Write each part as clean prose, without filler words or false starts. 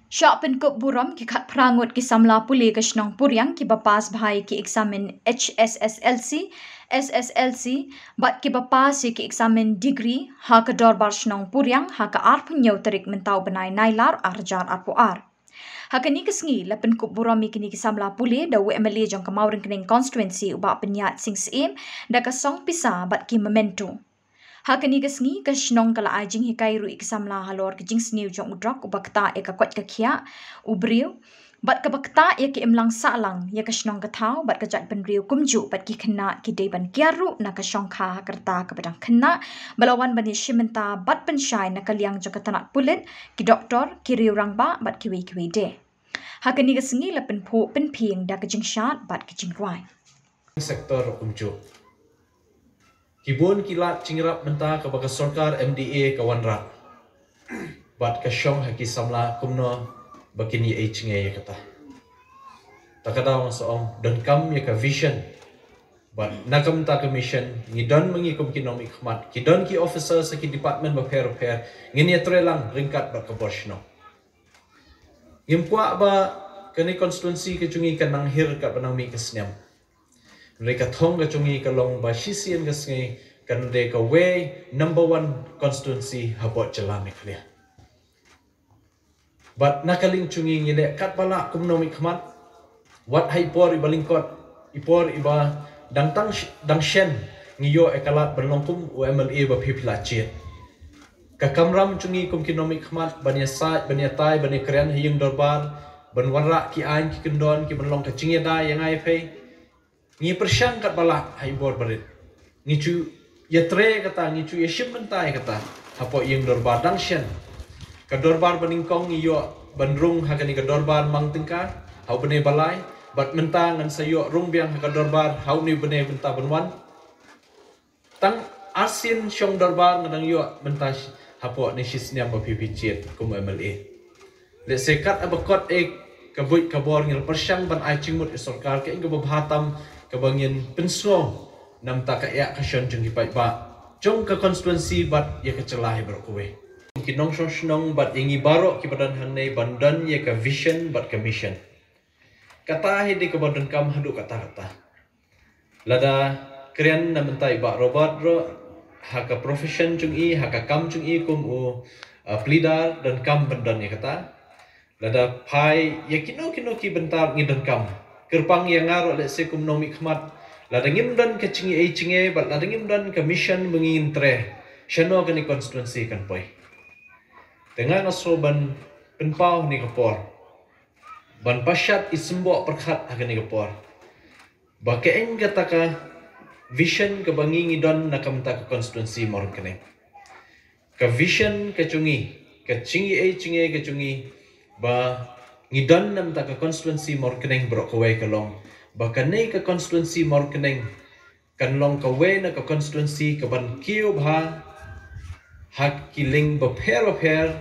Syak penkup buram ki khat prangut ki samla puli ke shnong puryang ki bapas bhai ki examen HSSLC, SSLC, bat ki bapas ki examen degree ha ke dorbar shnong puryang ha ke ar punyau terik mentau benai nailar arjar arpuar. Hakani kesngi la penkup buram kini ki samla puli da WMLA jong kemauring kening constituency ubak penyat sing seim da ke song pisa bat ki memento. Hakani kesngi ke shnong kala ajing hikai ru iksamla halor ke jing sniu jong udrak ubakta e ka kwat ka khia ubriu bat ka bakta e ki imlang salang ya ka shnong ka thau bat ka jat benriu kumju bat ki khna ki deban kiaru na ka shong kha kerta ka badang khna balawan bani shimenta bat penshai na kaliang jong ka tanat pulit ki doktor ki riu rangba bat ki wi de. Hakani kesngi la penpo penping da ka jing shat bat ki jing ruai. Sektor kumju. Kibun kilat cingrap mentah kepada sorkar MDA kawanrat. Bat kasyong haki samla kumno bakini ay cingay ya kata. Takada orang soong dan kam ya ka vision. Bat nakam ta ka mission ngidon mengikum kinom ikhmat. Kidon ki officer sa ki department repair ngini trelang ringkat bat ka borsno. Ngimpuak ba kani konstituensi kecungi kanang hir ka panang mi kesnyam. Mereka thong ka chungi ka long ba shisian ka sngai kan de ka way number 1 constituency habot jalami klia. But nakaling chungi ngile kat bala kumno mi khmat wat hai por ibalingkot ipor iba dang shen ngiyo ekalat berlongkum UMLA ba phipla chet. Ka kamram chungi kum kinomi khmat bania sai bania tai bania kren hiyung dorbar ban warra ki ain ki kendon ki benlong ka chingi da yang ai phei ngi persyang kat balak hai bor barit ngi chu yatre kata ngi chu yeshim mentai kata apo yang dorbar dangshen ka dorbar beningkong ngi yo bandrung hakani ka dorbar mang tingka hau bene balai bat mentang ngan sayo rung biang ka dorbar hau ni bene benta benwan tang asin syong dorbar ngadang yo mentas apo ni sisnya ba pipicit kum MLA le sekat abakot kabut kabor ngil persyang ban ai chingmut sorkar ke inggo bahatam kabangin penslo nam ta ka ya ka shon jung hipai ba jong ka constituency bat ya ka celai bro kowe kinong shnong bat ingi baro ki badan hangne bandan ya ka vision bat ka mission kata he de ka badan kam hadu kata lada krian nam tai ba robot ro ha ka profession jung I ha ka kam jung I kum u plidar dan kam bandan ya kata lada pai ya kino ki bentar ngidan kam kerpang yang ngaro le se kum nomi khmat la dangim dan ke chingi ai chinge bat la dangim dan ke mission mengin tre shano kan constituency kan poi dengan asoban penpau ni kapor ban pasyat isembo perkhat akan ni kapor ba ke eng ka vision ke bangi ngidon nakam ta ke constituency mor kene ke vision ke chingi ai chinge ke chingi ba ngidon nam ta ka constituency mor keneng bro kawai kalong bahkan nei ka constituency mor keneng kan long kawai na ka constituency ka ban kiu bha hak kiling ba pher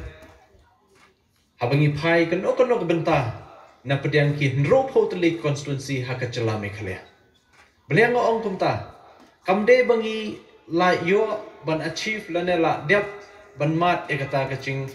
habangi pai kan ok benta na pedian ki nro photli constituency hak ka chelame khle bliang ong kumta kamde bangi la yo ban achieve lanela dep ban mat ekata ka ching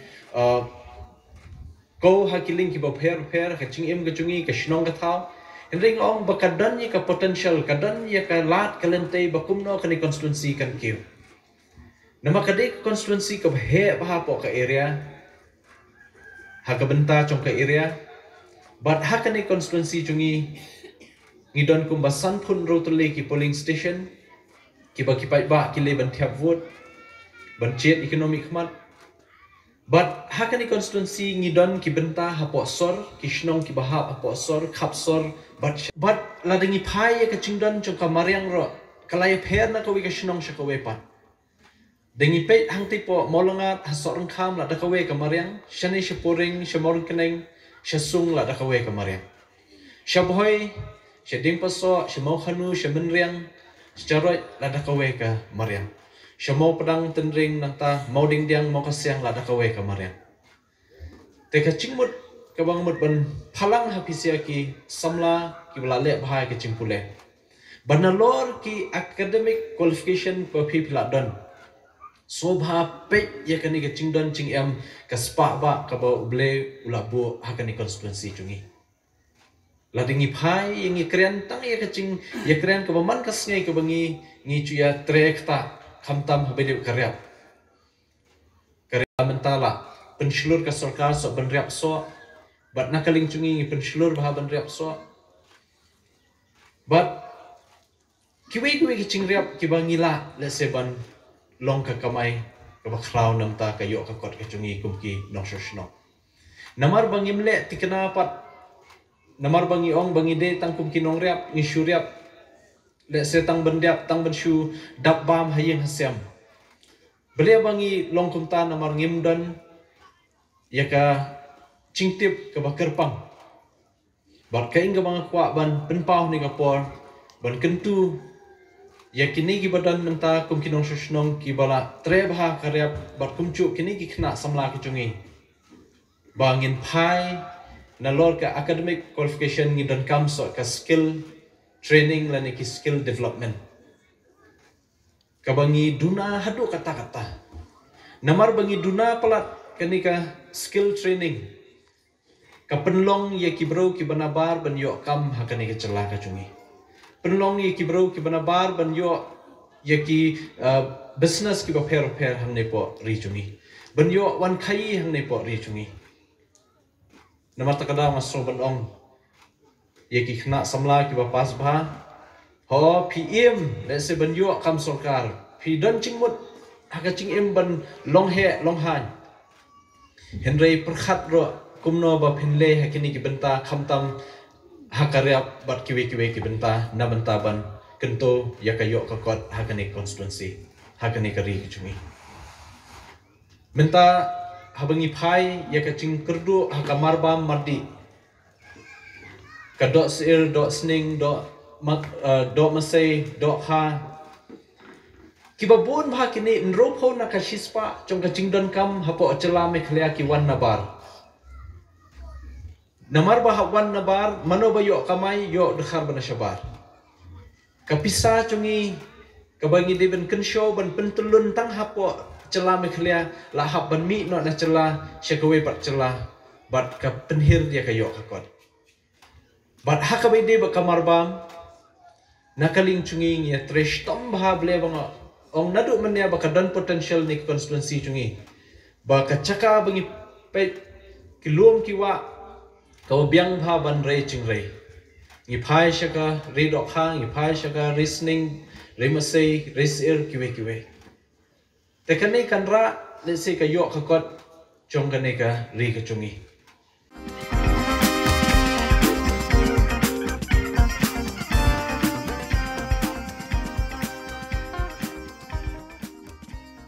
ko hakiling ki ba pher ka ching im ka chungi ka shnong ka thau ring ong ba kadan ni ka potential kadan ya ka lat kalente ba kumno ka ni constituency kan kiu nama kadek constituency ka he ba po ka area ha ka benta chong ka area but ha ka ni constituency chungi ngidon kum ba san phun rotole ki polling station ki ba ki pai ba ki le ban thiap vote ban chet economic khmat but hakani constituency ngidon ki benta hapo sor kishnong ki bahap hapo sor khap sor but ladangi phai ka chingdon chong ka mariang ro kalai pher na ka wi ka shnong sha ka we pa dengi pe hang tipo molongat hasor kham la da ka we ka mariang shani shapuring shamor keneng shasung la da ka we ka mariang shabhoi shading paso shamo khanu shaminriang staroi la da ka we ka mariang Shamo pedang tenring nanta mauding diang mau kasyang lada kawe kamarian. Teka cingmut kabang mut ban palang hapisia ki samla ki belale bahai ke cimpule. Banalor ki academic qualification per people don. Sobha pe ya kani ke cingdan cing em ka spa ba ka ba ble ulabu hakani konstituensi chungi. Ladingi phai yang ikrian tang ya kecing ya krian ka man kas ngai ka bangi ngi chu ya trek ta khamtam habede karyap. Karya mentala pensyulur ka sarkar so benriap so bat nakaling chungi ngi pensyulur bah benriap so. Bat kiwi kecing riap ki bangila le seban long ka kamai ka bakraw nam ta kayo ka kot ka chungi kumki nok shosno. Namar bangim le tikna pat namar bangi ong bangi de tang kumki nong riap ni syuriap le se tang bendiap tang benshu dap bam hayeng hasyam. Bele bangi long kumta namar ngimdan yaka cingtip ka bakerpang. Bat kaing ka mga kwa ban penpau ni kapor ban kentu ya kini ki badan nanta kum kinong shushnong ki bala trebha karyap bat kumcu kini ki kena samla ki chungi bangin phai na lor ka academic qualification ni dan kam so ka skill training lani ki skill development ka bangi duna hadu kata-kata namar bangi duna palat kani ka skill training ka penlong ya ki bro ki banabar ban yo kam hakani ka celah ka chungi penlong ye ki bro ki banabar ban yo ye ki business ki ba per hang ne po ri chungi ban yo wan khai hang ne po ri chungi namar takada masro ban ong ye ki khna samla ki ba pas bha ho pm le se ban yo kam sarkar phi dan chingmut haga ching em ban long he long han henrei prakhat ro kumno ba phinle hakini ki benta khamtam hakarya bat kiwe ki benta na benta ban kento yakayo kakot hakani constituency hakani kari chungi benta habangi phai yakaching kerdu hakamarbam mardi kadok sir dok sning dok masai dok ha kibabun bha kini nropho na kashispa chong kaching don kam hapo achala me khlia ki wan nabar namar bahawan nabar mano bayo kamai yo dekhar bana syabar kapisa chungi kabangi de ben kensho ban pentulun tang hapo cela mekhlia la hab ban mi no na cela syakawe bat cela bat ka penhir dia kayo kakot bat hakabai de ba kamar bam nakaling chungi ya tresh tom bha ble bang ong nadu menya ba kadan potential ni constituency chungi ba kachaka bangi pe kilom kiwa kau biang bha ban rei ching rei ngi phai shaka re dok khang ngi phai shaka listening re masai re sir kiwe te kane kanra le se ka yo ka kot chong kane ka ri ka chungi